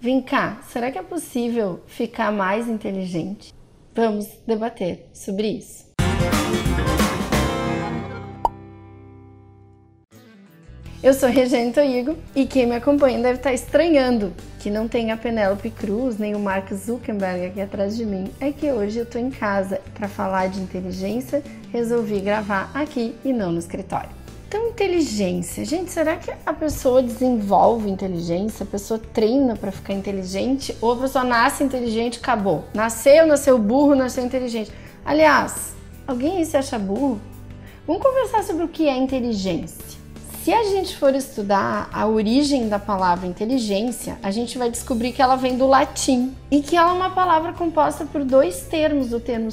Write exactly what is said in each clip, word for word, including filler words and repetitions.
Vem cá, será que é possível ficar mais inteligente? Vamos debater sobre isso. Eu sou Regiane Toigo e quem me acompanha deve estar estranhando que não tem a Penélope Cruz nem o Mark Zuckerberg aqui atrás de mim. É que hoje eu tô em casa para falar de inteligência, resolvi gravar aqui e não no escritório. Então, inteligência. Gente, será que a pessoa desenvolve inteligência? A pessoa treina para ficar inteligente? Ou a pessoa nasce inteligente e acabou? Nasceu, nasceu burro, nasceu inteligente. Aliás, alguém aí se acha burro? Vamos conversar sobre o que é inteligência. Se a gente for estudar a origem da palavra inteligência, a gente vai descobrir que ela vem do latim e que ela é uma palavra composta por dois termos, o termo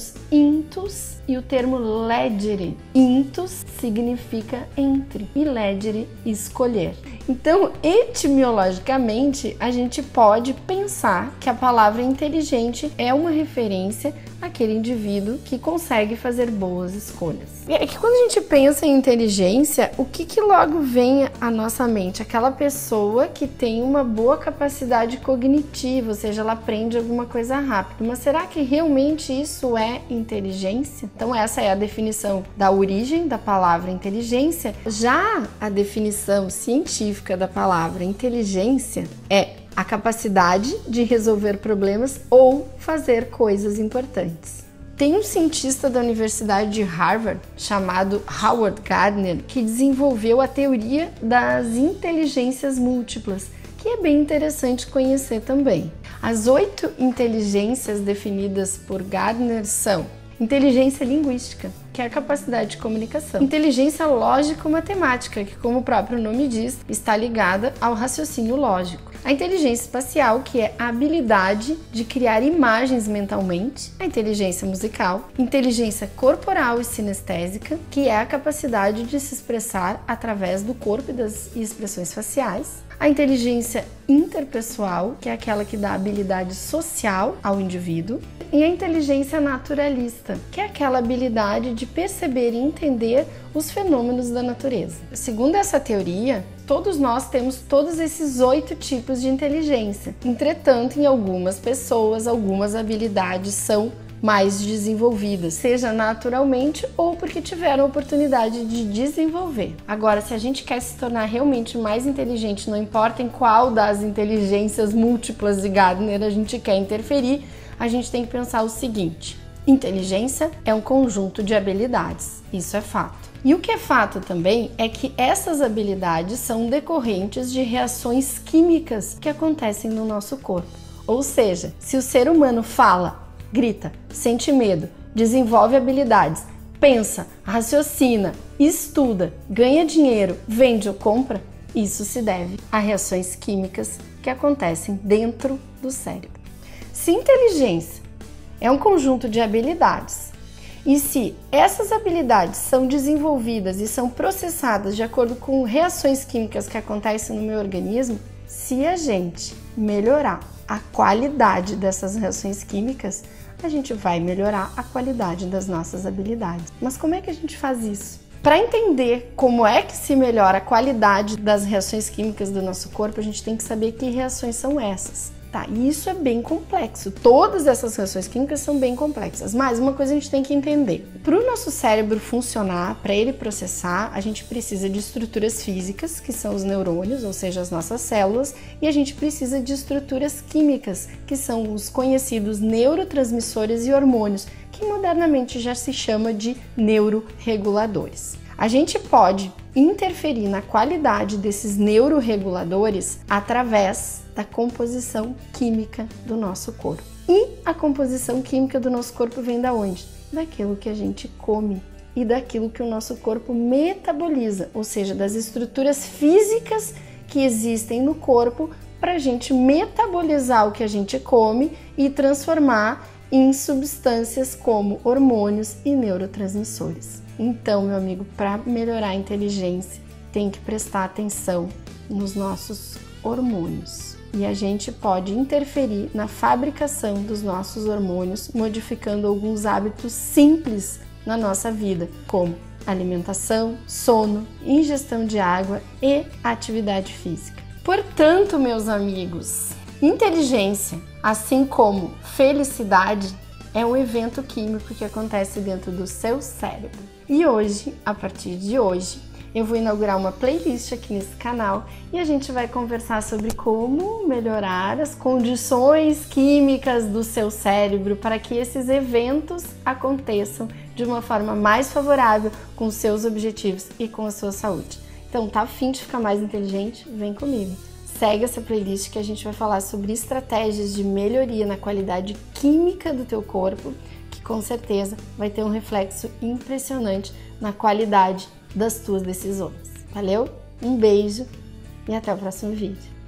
intus e o termo legere. Intus significa entre e legere, escolher. Então, etimologicamente, a gente pode pensar que a palavra inteligente é uma referência àquele indivíduo que consegue fazer boas escolhas. É que quando a gente pensa em inteligência, o que, que logo vem à nossa mente? Aquela pessoa que tem uma boa capacidade cognitiva, ou seja, ela aprende alguma coisa rápido. Mas será que realmente isso é inteligência? Então essa é a definição da origem da palavra inteligência. Já a definição científica da palavra inteligência é a capacidade de resolver problemas ou fazer coisas importantes. Tem um cientista da Universidade de Harvard chamado Howard Gardner que desenvolveu a teoria das inteligências múltiplas, que é bem interessante conhecer também. As oito inteligências definidas por Gardner são: inteligência linguística, que é a capacidade de comunicação; inteligência lógico-matemática, que, como o próprio nome diz, está ligada ao raciocínio lógico; a inteligência espacial, que é a habilidade de criar imagens mentalmente; a inteligência musical; inteligência corporal e sinestésica, que é a capacidade de se expressar através do corpo e das expressões faciais; a inteligência interpessoal, que é aquela que dá habilidade social ao indivíduo; e a inteligência naturalista, que é aquela habilidade de perceber e entender os fenômenos da natureza. Segundo essa teoria, todos nós temos todos esses oito tipos de inteligência. Entretanto, em algumas pessoas, algumas habilidades são mais desenvolvidas, seja naturalmente ou porque tiveram a oportunidade de desenvolver. Agora, se a gente quer se tornar realmente mais inteligente, não importa em qual das inteligências múltiplas de Gardner a gente quer interferir, a gente tem que pensar o seguinte: inteligência é um conjunto de habilidades, isso é fato. E o que é fato também é que essas habilidades são decorrentes de reações químicas que acontecem no nosso corpo. Ou seja, se o ser humano fala, grita, sente medo, desenvolve habilidades, pensa, raciocina, estuda, ganha dinheiro, vende ou compra, isso se deve a reações químicas que acontecem dentro do cérebro. Se inteligência é um conjunto de habilidades e se essas habilidades são desenvolvidas e são processadas de acordo com reações químicas que acontecem no meu organismo, se a gente melhorar a qualidade dessas reações químicas, a gente vai melhorar a qualidade das nossas habilidades. Mas como é que a gente faz isso? Para entender como é que se melhora a qualidade das reações químicas do nosso corpo, a gente tem que saber que reações são essas. Tá, e isso é bem complexo. Todas essas reações químicas são bem complexas, mas uma coisa a gente tem que entender. Para o nosso cérebro funcionar, para ele processar, a gente precisa de estruturas físicas, que são os neurônios, ou seja, as nossas células, e a gente precisa de estruturas químicas, que são os conhecidos neurotransmissores e hormônios, que modernamente já se chama de neuroreguladores. A gente pode interferir na qualidade desses neuroreguladores através da composição química do nosso corpo. E a composição química do nosso corpo vem da onde? Daquilo que a gente come e daquilo que o nosso corpo metaboliza, ou seja, das estruturas físicas que existem no corpo para a gente metabolizar o que a gente come e transformar em substâncias como hormônios e neurotransmissores. Então, meu amigo, para melhorar a inteligência, tem que prestar atenção nos nossos hormônios. E a gente pode interferir na fabricação dos nossos hormônios, modificando alguns hábitos simples na nossa vida, como alimentação, sono, ingestão de água e atividade física. Portanto, meus amigos, Inteligência, assim como felicidade, é um evento químico que acontece dentro do seu cérebro. E hoje, a partir de hoje, eu vou inaugurar uma playlist aqui nesse canal e a gente vai conversar sobre como melhorar as condições químicas do seu cérebro para que esses eventos aconteçam de uma forma mais favorável com os seus objetivos e com a sua saúde. Então, tá afim de ficar mais inteligente? Vem comigo! Segue essa playlist que a gente vai falar sobre estratégias de melhoria na qualidade química do teu corpo, que com certeza vai ter um reflexo impressionante na qualidade das tuas decisões. Valeu? Um beijo e até o próximo vídeo.